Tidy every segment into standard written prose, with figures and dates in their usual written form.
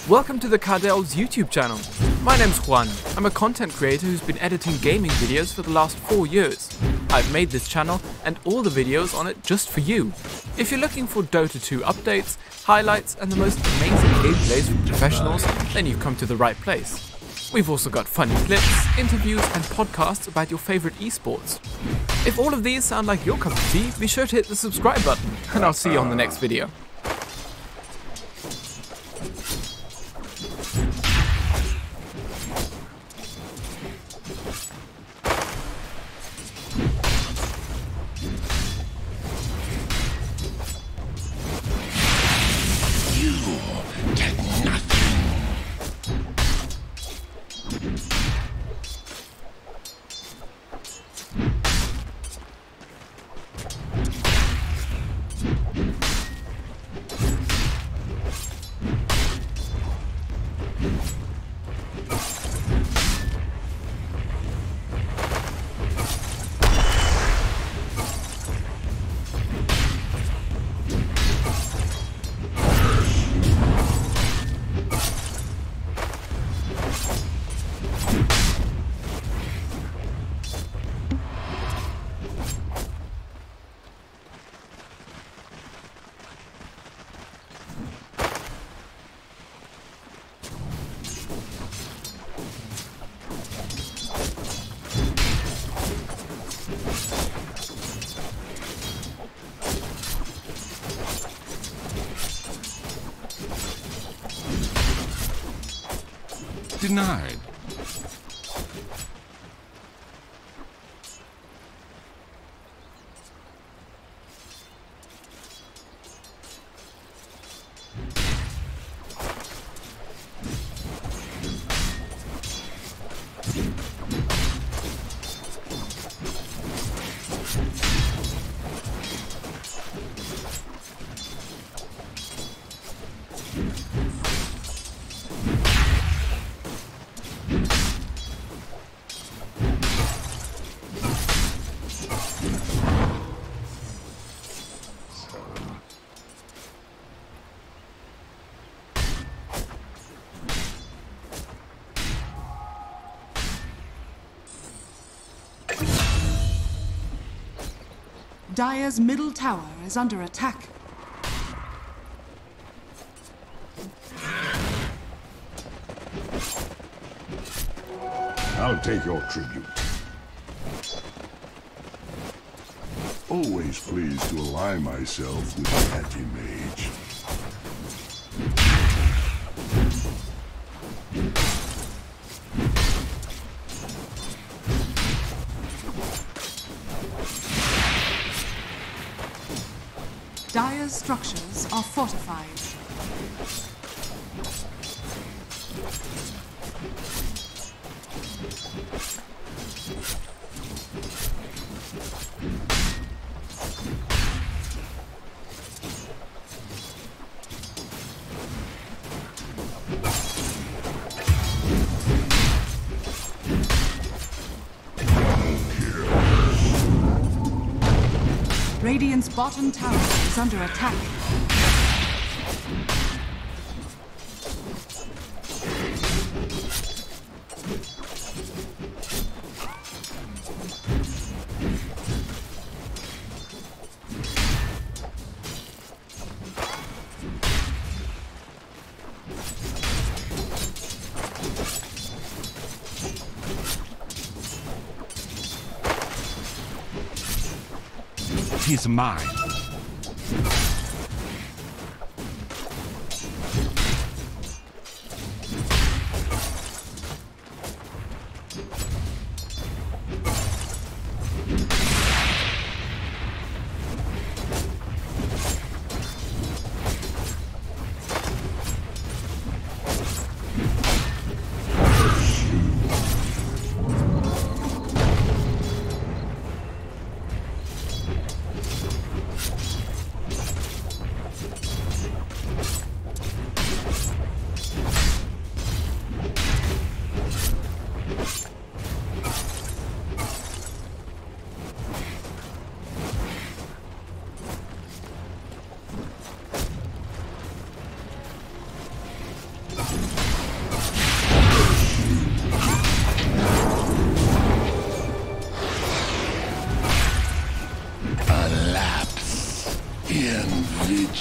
Welcome to the Cardel's YouTube channel. My name's Juan. I'm a content creator who's been editing gaming videos for the last 4 years. I've made this channel and all the videos on it just for you. If you're looking for Dota 2 updates, highlights and the most amazing gameplays from professionals, then you've come to the right place. We've also got funny clips, interviews and podcasts about your favorite esports. If all of these sound like your cup of tea, be sure to hit the subscribe button and I'll see you on the next video. Denied. Dire's middle tower is under attack. I'll take your tribute. Always pleased to ally myself with the Anti-Mage. Dire's structures are fortified. Radiant's bottom tower is under attack. He's mine.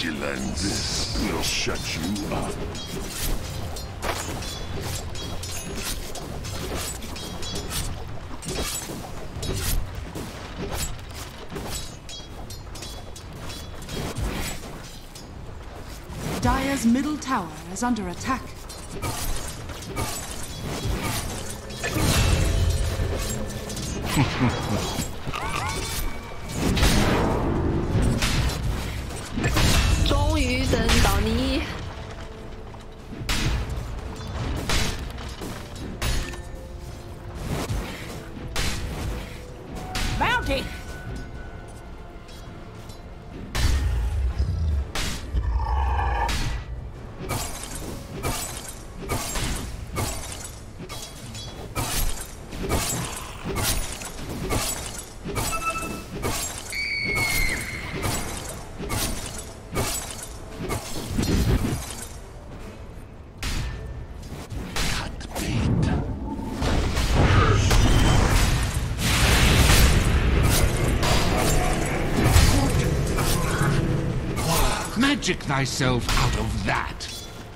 Vigilance. This will shut you up. Dire's middle tower is under attack. Bounty! Magic thyself out of that.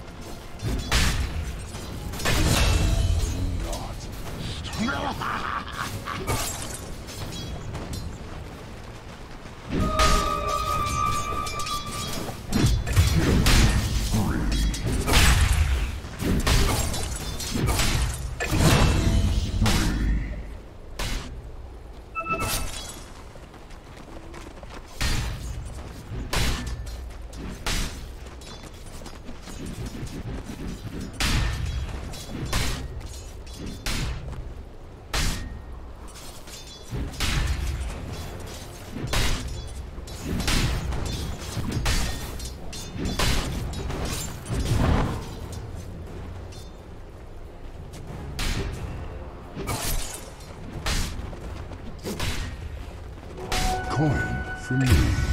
Coin for me.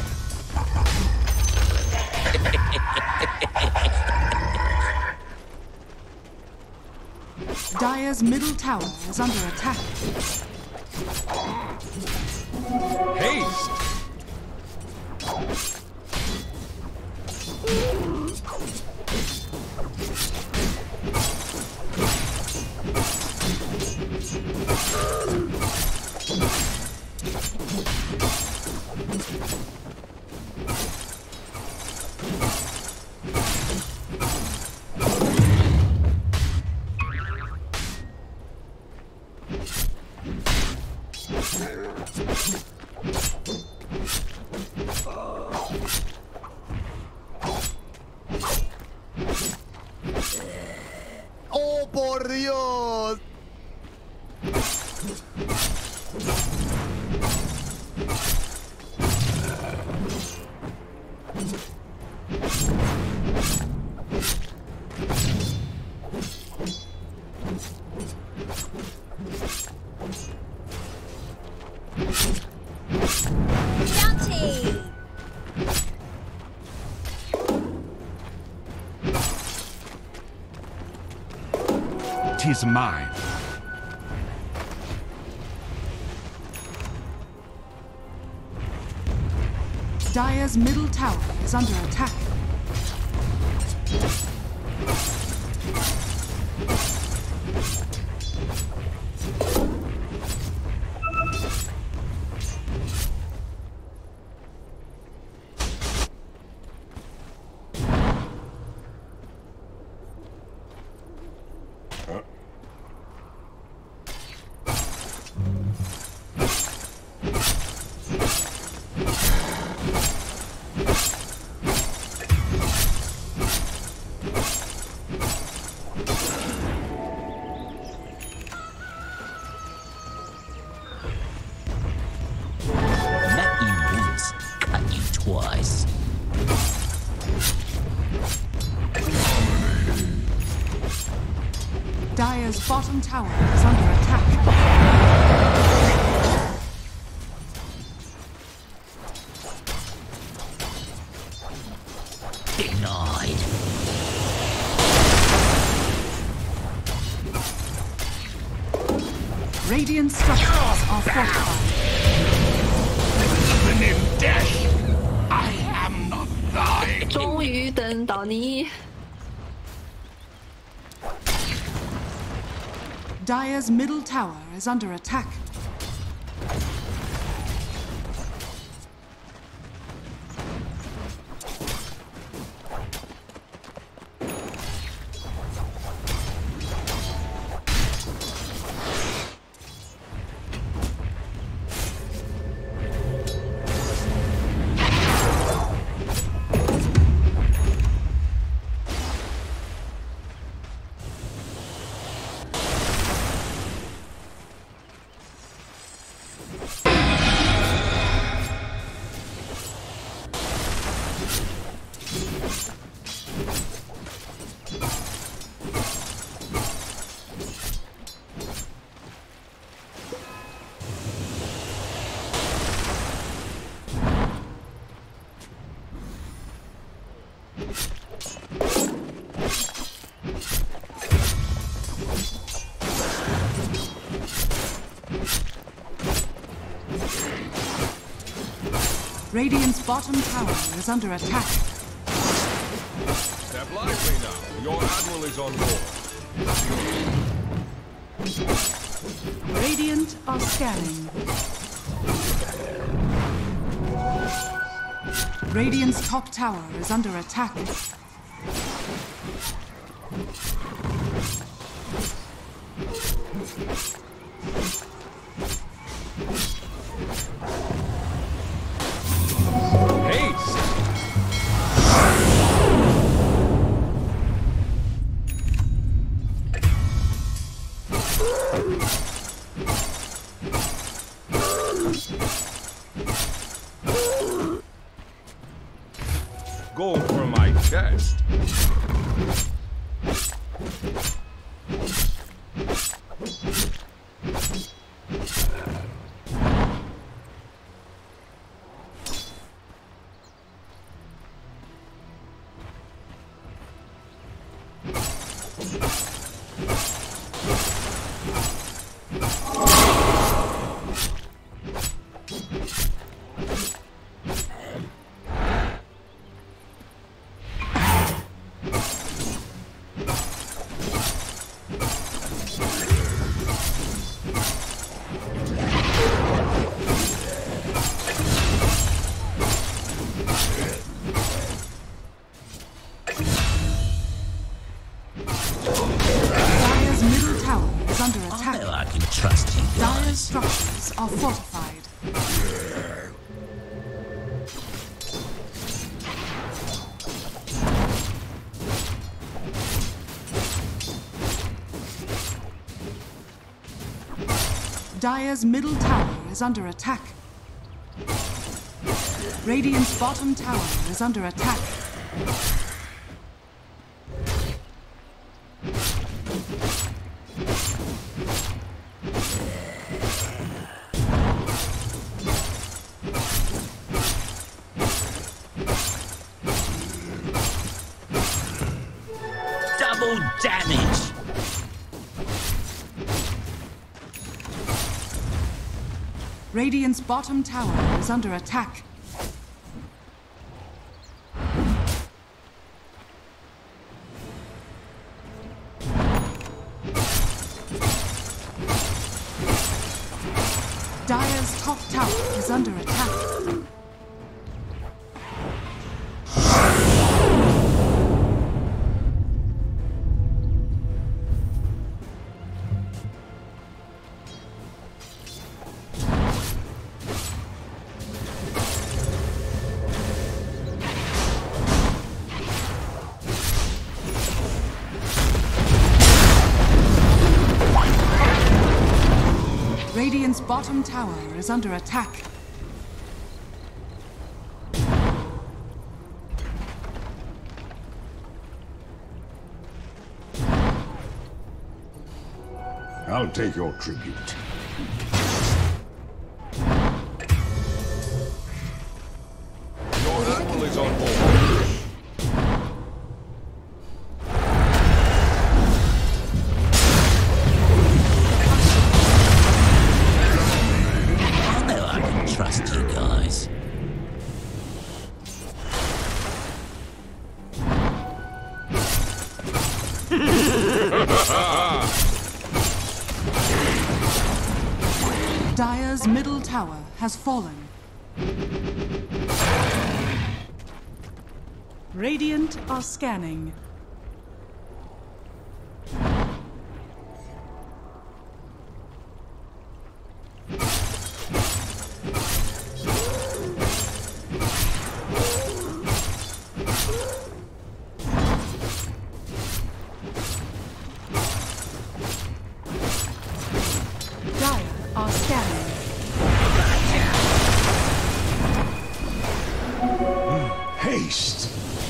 Dire's middle tower is under attack. Haste! ¡Oh, por Dios! Bounty! Tis mine. Dire's middle tower is under attack. Met you once, cut you twice. Dire's bottom tower is under attack. Denied. Radiant structures are fortified. Even in death, I am not thine. 于等到你。 Dire's middle tower is under attack. Radiant's bottom tower is under attack. Step lively now. Your admiral is on board. Radiant are scanning. Radiant's top tower is under attack. Go for my chest. Dire's structures are fortified. Dire's middle tower is under attack. Radiant's bottom tower is under attack. Double damage! Radiant's bottom tower is under attack. Dire's top tower is under attack. Radiant's bottom tower is under attack. I'll take your tribute. Your admiral is on board. Trust you guys. Dire's middle tower has fallen. Radiant are scanning. Haste!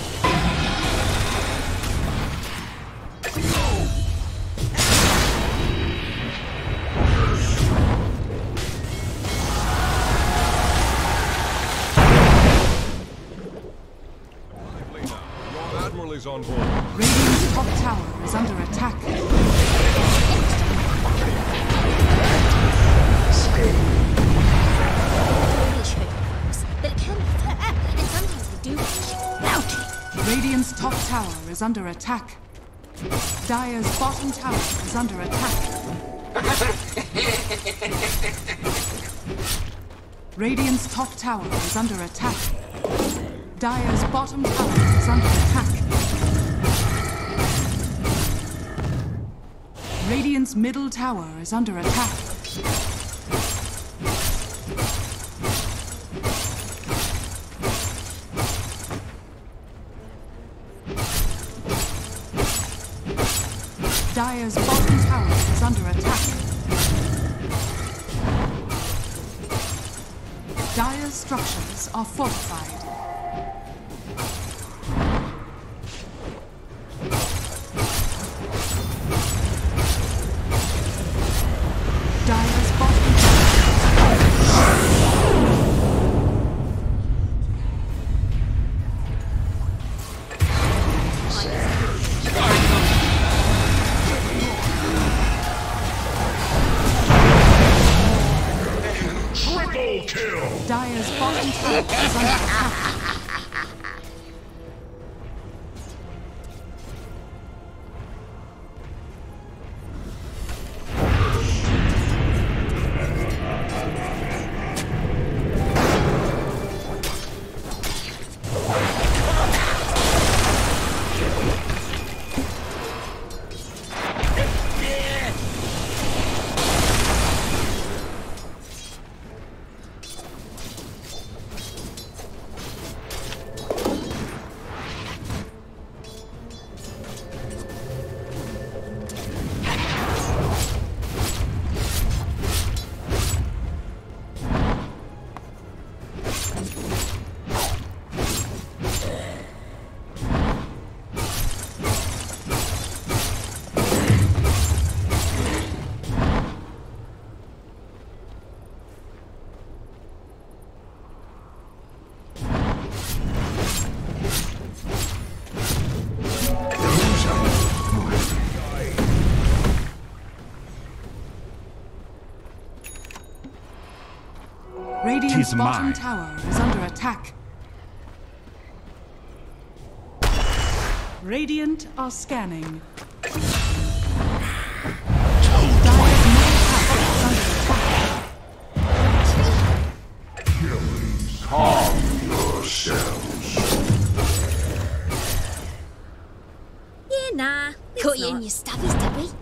Your admiral is on board. Radiant's top tower is under attack. Radiant's top tower is under attack. Dire's bottom tower is under attack. Radiant's top tower is under attack. Dire's bottom tower is under attack. Radiant's middle tower is under attack. Dire's bottom tower is under attack. Dire's structures are fortified. Dire's bottom Triple kill! Dire's bottom tower is under attack. Radiant's bottom tower is under attack. Radiant are scanning. Dire's middle tower is under attack. Calm yourselves. Yeah, nah. Caught you in your stubbies, did we?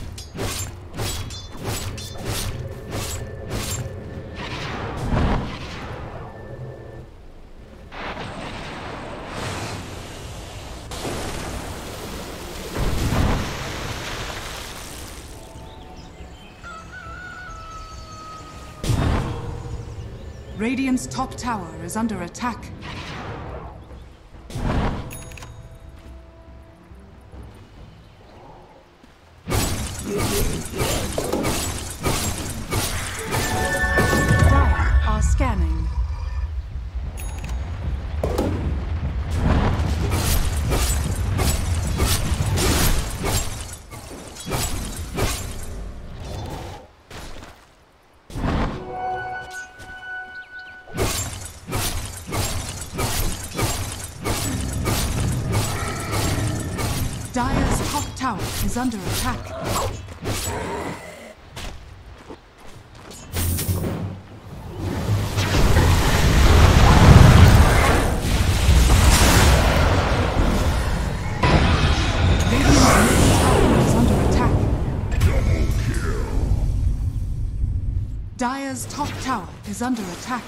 Radiant's top tower is under attack. Dire are scanning. Dire's top tower is under attack. Dire's top tower is under attack.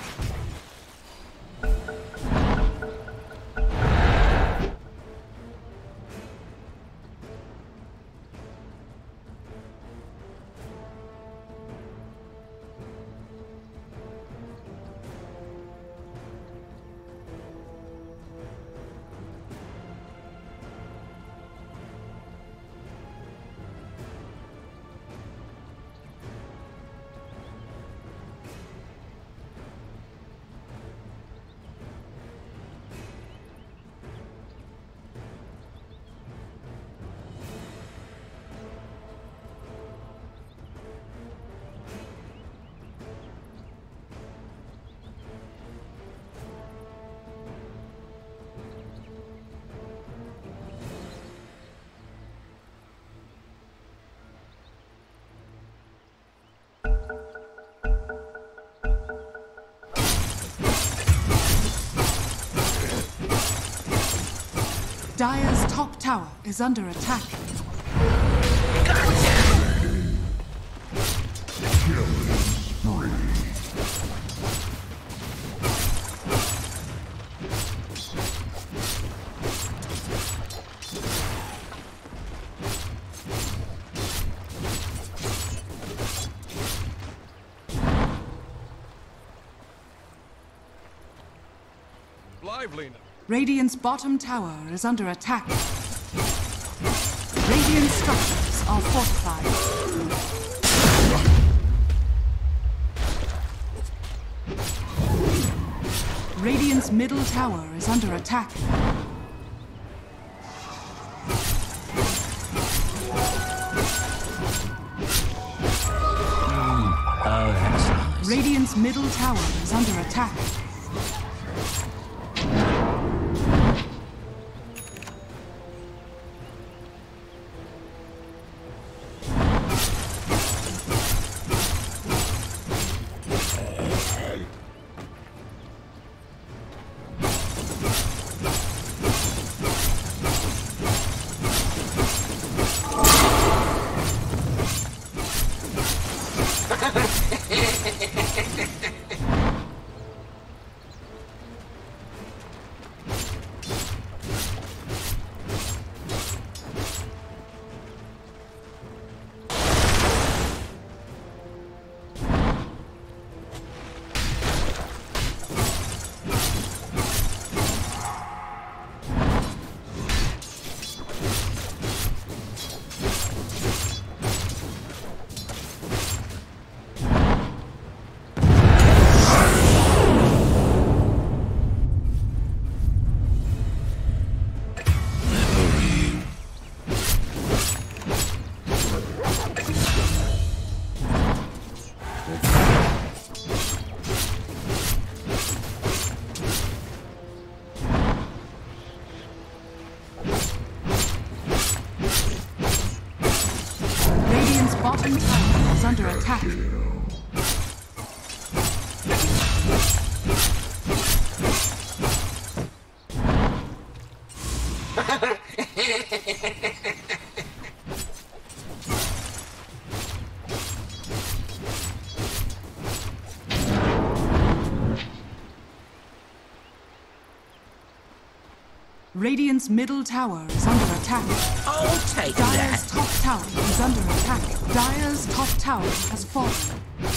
Dire's top tower is under attack. Lively now. Radiant's bottom tower is under attack. Radiant structures are fortified. Radiant's middle tower is under attack. Oh, that's nice. Radiant's middle tower is under attack. Bottom tower is under attack. Radiant's middle tower is under attack. I'll take Dire's that. top tower is under attack. Dire's top tower has fallen.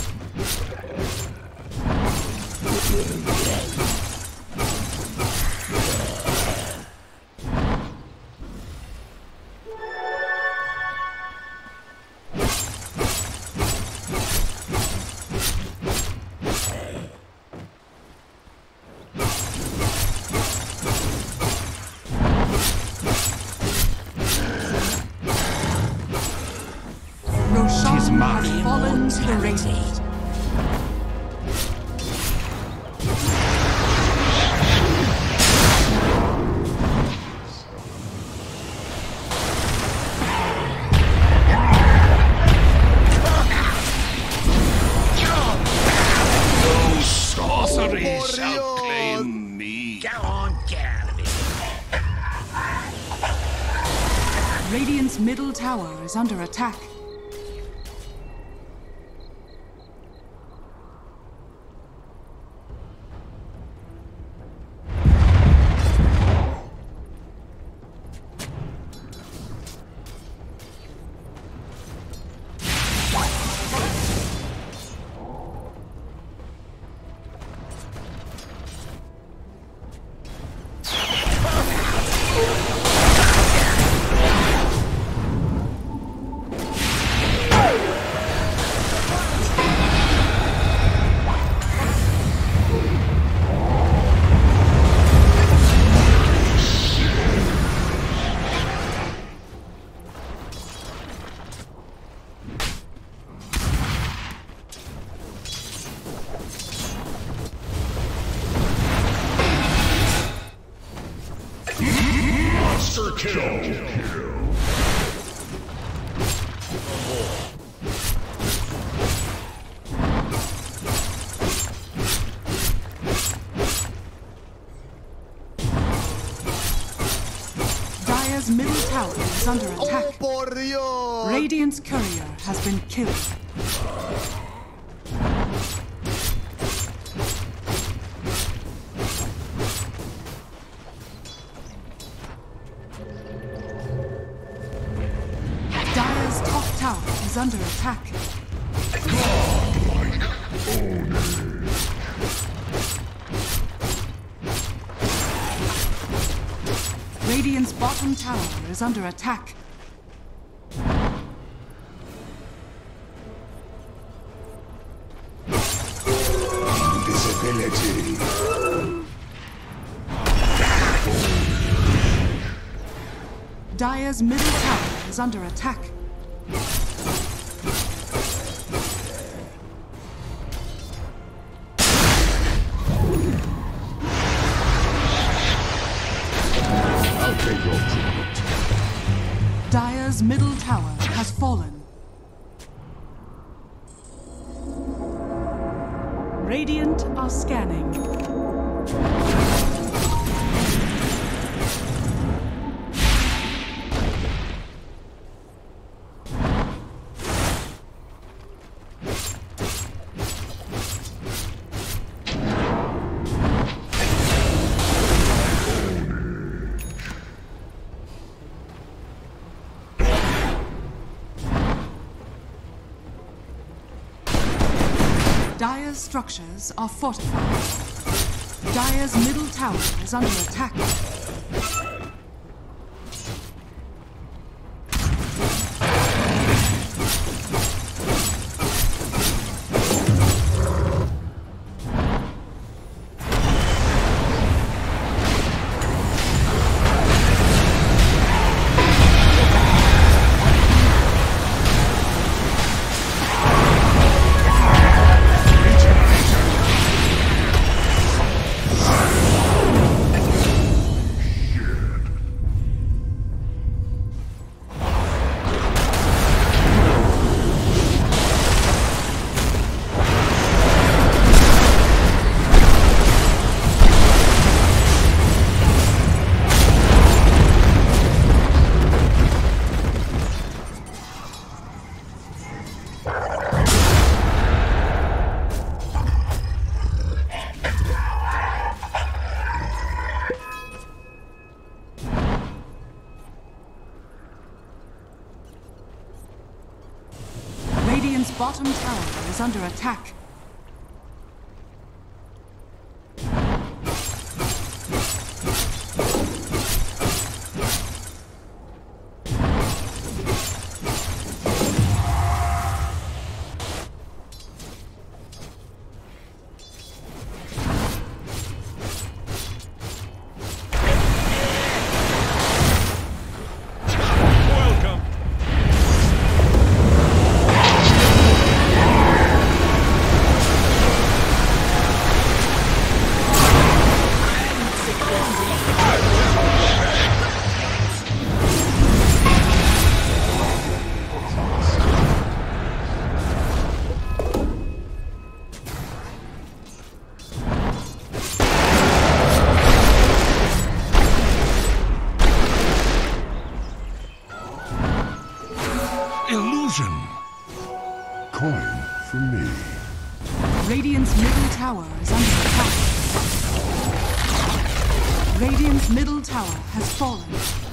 Roshan has fallen to the Radiant. Sorcery shall claim me. Go on, get out of here. Radiant's middle tower is under attack. Dire's middle tower is under attack. Oh, por Dios! Radiant's courier has been killed. Dire's top tower is under attack. Radiant's bottom tower is under attack. Invisibility. Dire's middle tower is under attack. Dire's middle tower has fallen. Radiant are scanning. Dire's structures are fortified. Dire's middle tower is under attack. Radiant's bottom tower is under attack. illusion. Coin for me. Radiant's middle tower is under attack. Radiant's middle tower has fallen.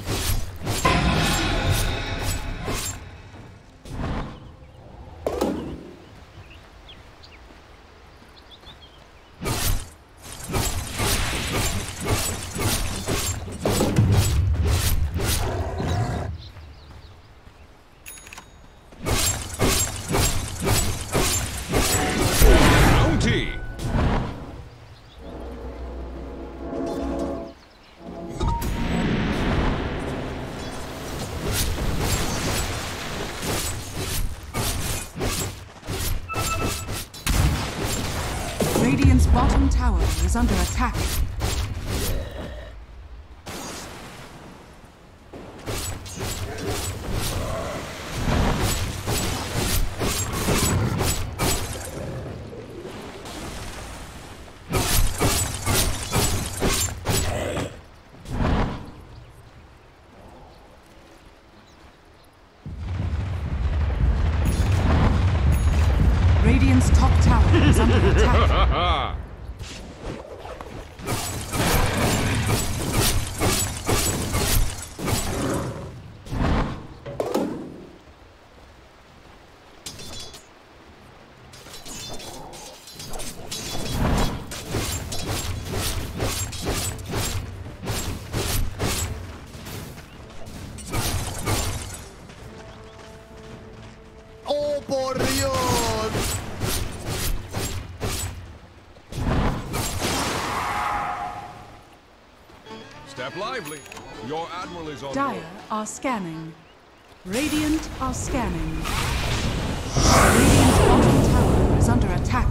Radiant's bottom tower is under attack. Radiant's top tower is under attack. ¡Oh, por Dios! Step lively. Your admiral is on Dire board. are scanning. Radiant are scanning. Radiant's bottom tower is under attack.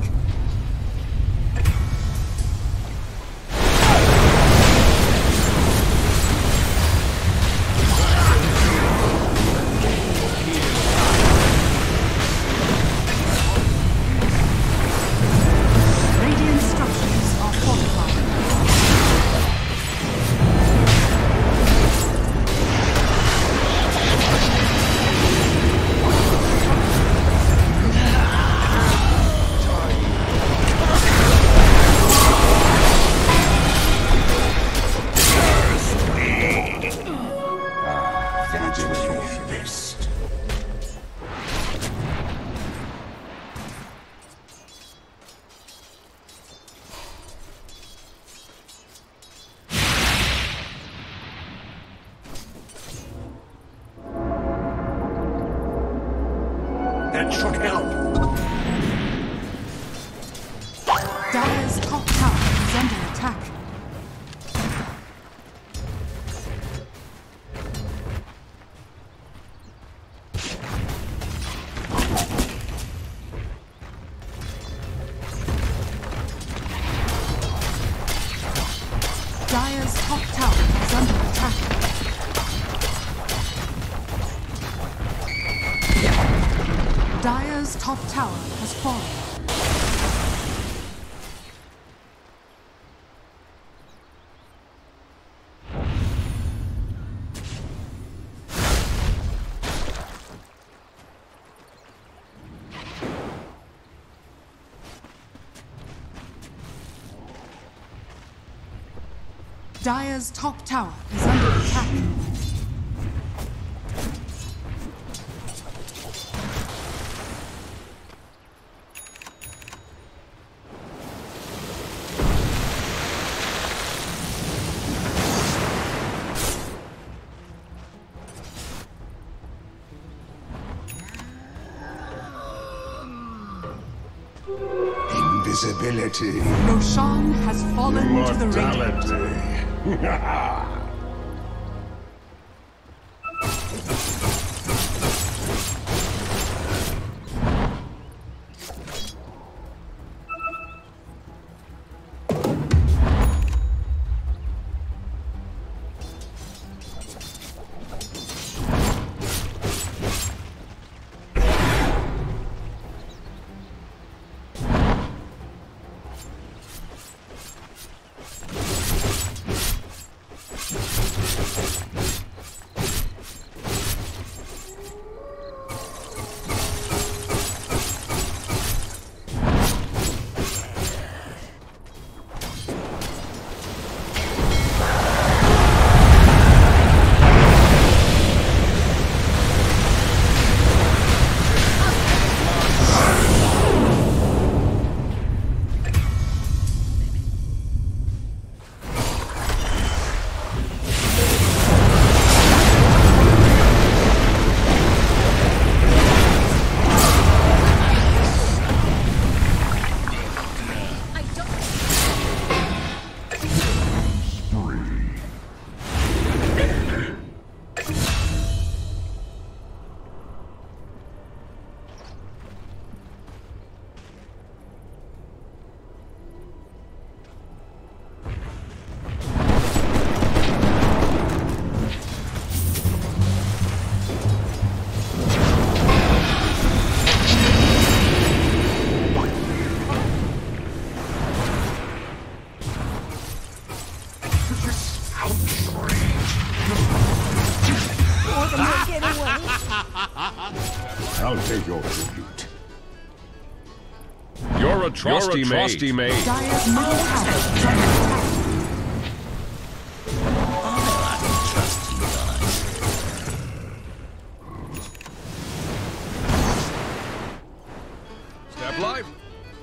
Radiant structures are fortified. Fist. That should help. Dire's top tower is under attack. Dire's top tower is under attack. Dire's top tower has fallen. Dire's top tower is under attack. Invisibility. Roshan has fallen to the Radiant. Immortality. I'll take your tribute. You're a trusty mage. Dire's middle tower is under attack. Step lively.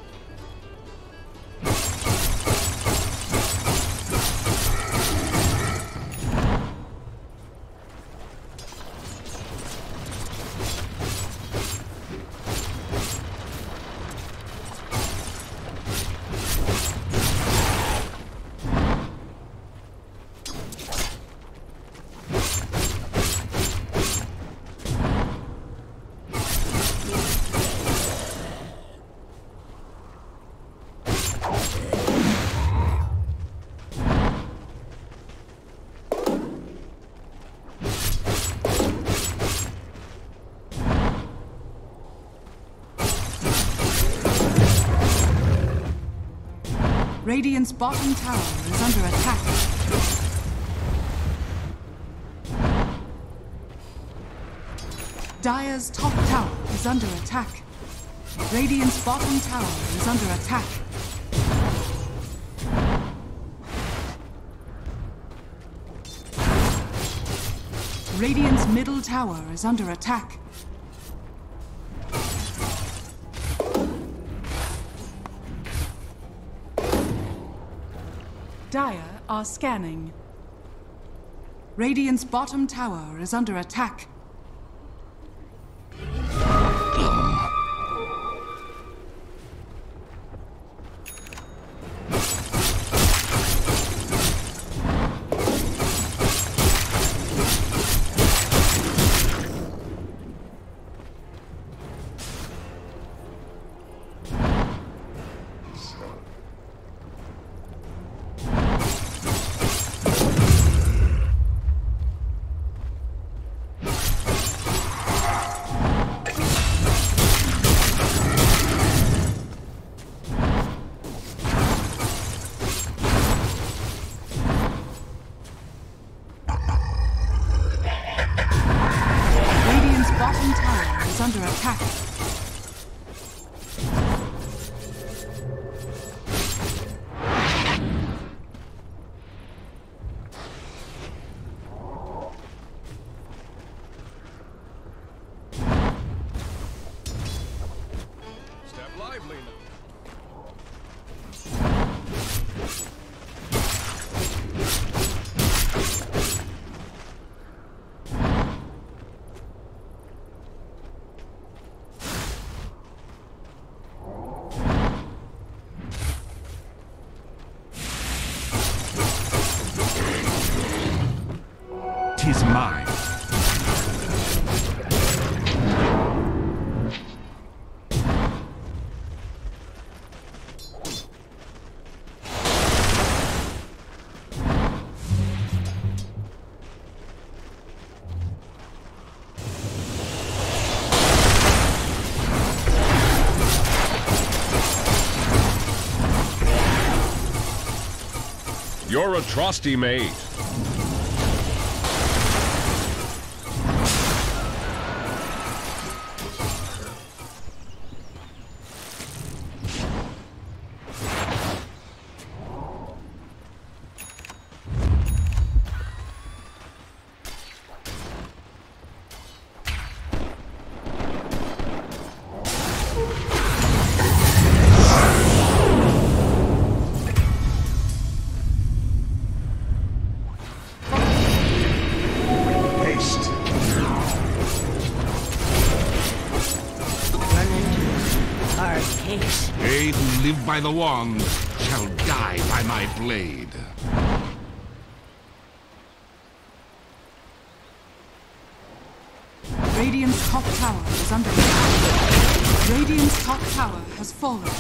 Radiant's bottom tower is under attack. Dire's top tower is under attack. Radiant's bottom tower is under attack. Radiant's middle tower is under attack. Dire are scanning. Radiant's bottom tower is under attack. Under attack. Step lively now. Tis mine. You're a trusty mage. They who live by the wand shall die by my blade. Radiant's top tower is under attack. Radiant's top tower has fallen.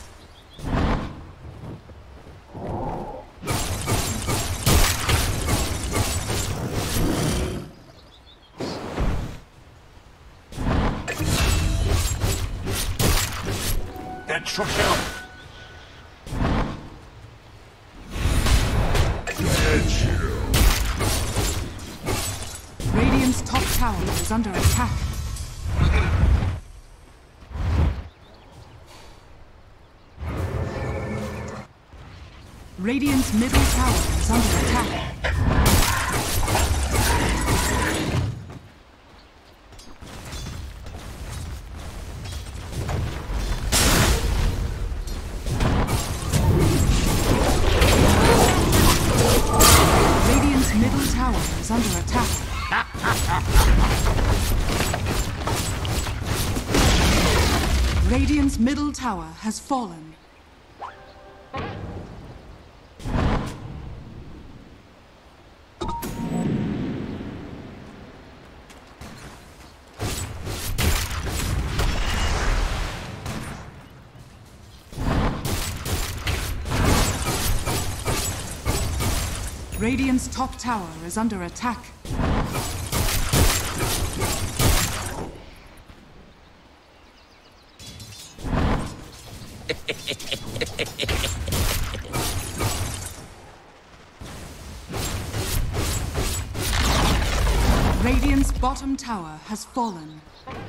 That should help. Radiant's top tower tower is under attack. Radiant's middle tower is under attack. Radiant's middle tower is under attack. Radiant's middle tower has fallen. Radiant's top tower is under attack. Radiant's bottom tower has fallen.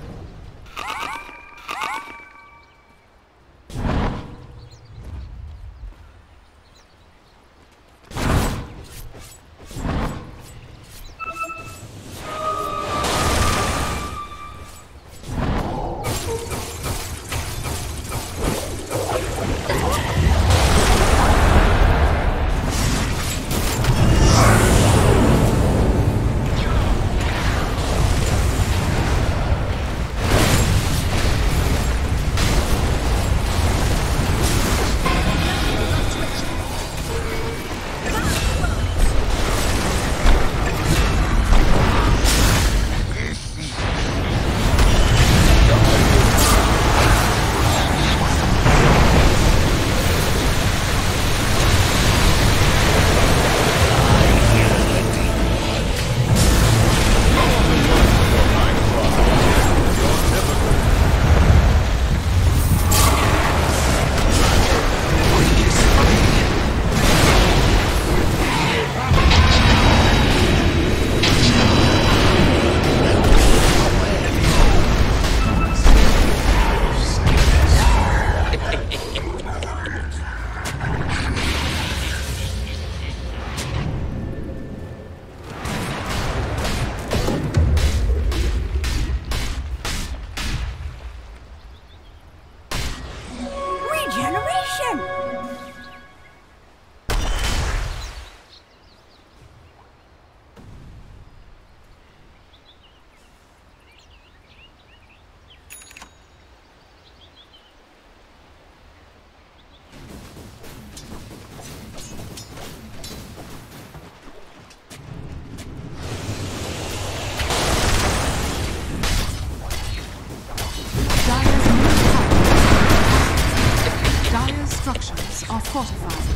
Are fortified.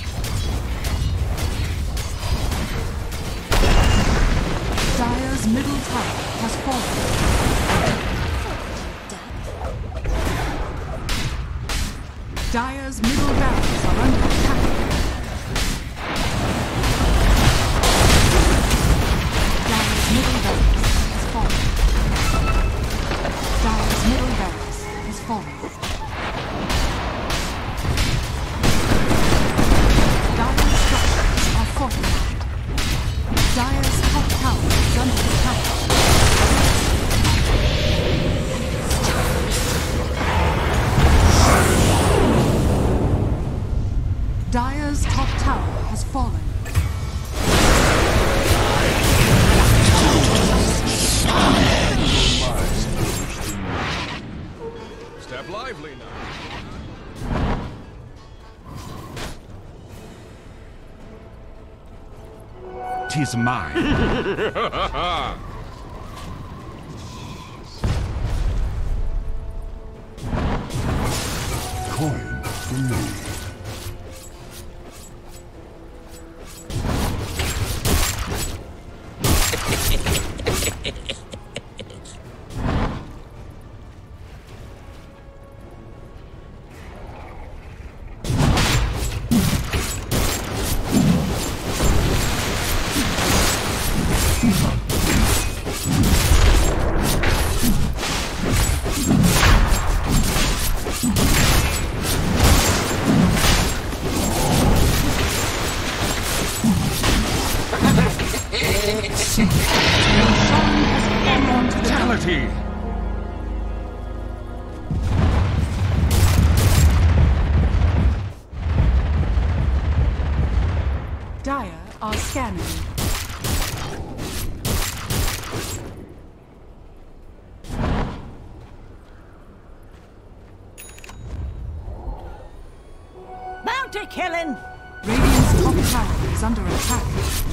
Dire's middle tower has fallen. Dire's middle barracks are under attack. Dire's middle barracks has fallen. Dire's middle barracks has fallen. Dire's top tower is under attack. Dire's top tower has fallen. Step lively now. 'Tis mine. Coin for me. scanning. Bounty killing! Radiant's top tower is under attack.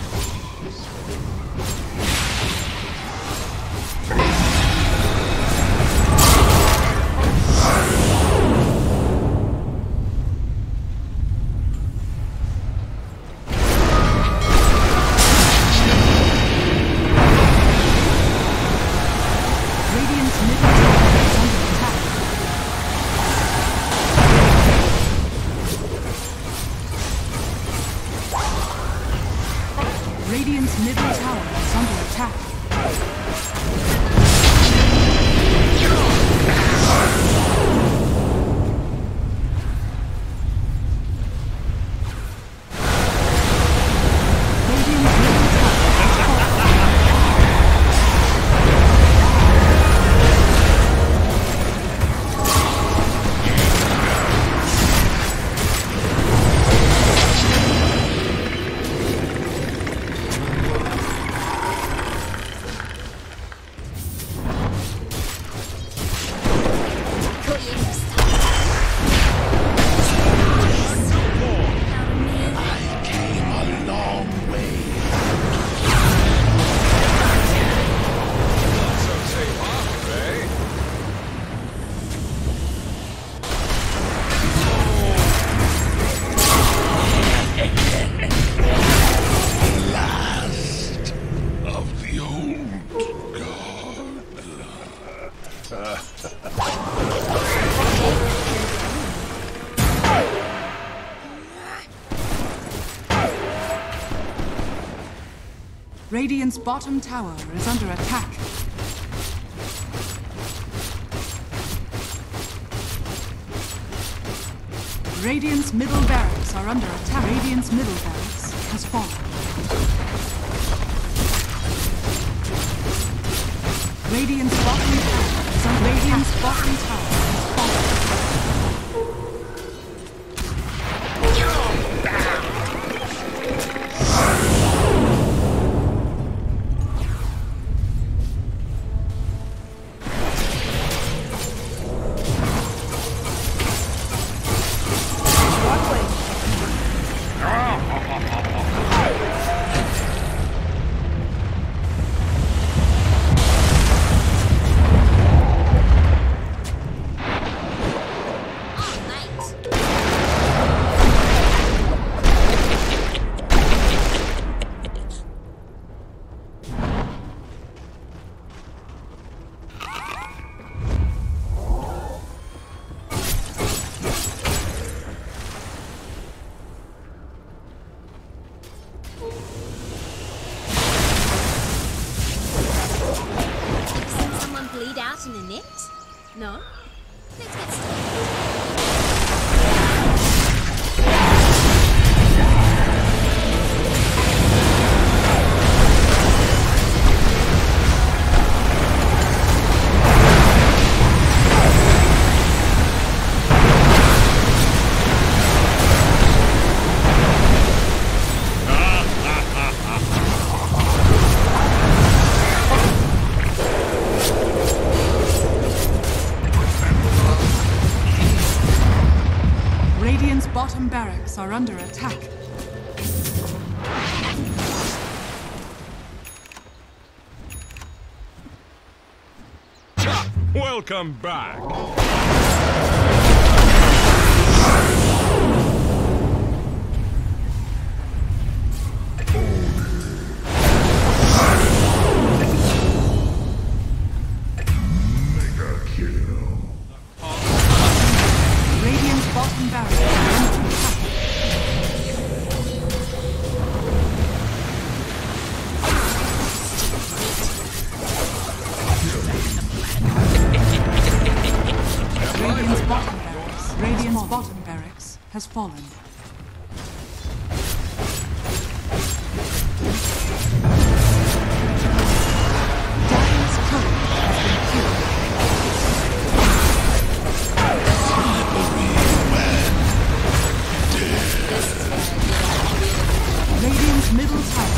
Radiant's middle tower is under attack. Radiant's bottom tower is under attack. Radiant's middle barracks are under attack. Radiant's middle barracks has fallen. Radiant's bottom tower is under Radiant's bottom tower has fallen. In a net? No? Let's get started. Radiant's bottom barracks are under attack. Welcome back. Mega kill. Radiant's bottom barracks are under attack. Radiant's bottom barracks has fallen. Dire's turret has been killed. Radiant's middle tower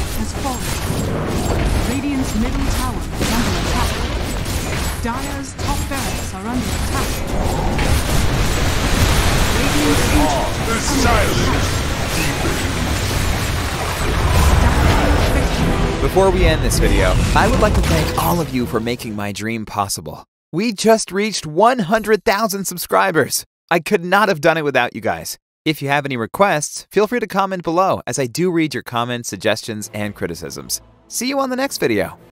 middle tower is under attack. Dire's top barracks are under attack. Radiant's ancient The is under silence attack. Before we end this video, I would like to thank all of you for making my dream possible. We just reached 100,000 subscribers. I could not have done it without you guys. If you have any requests, feel free to comment below, as I do read your comments, suggestions, and criticisms. See you on the next video.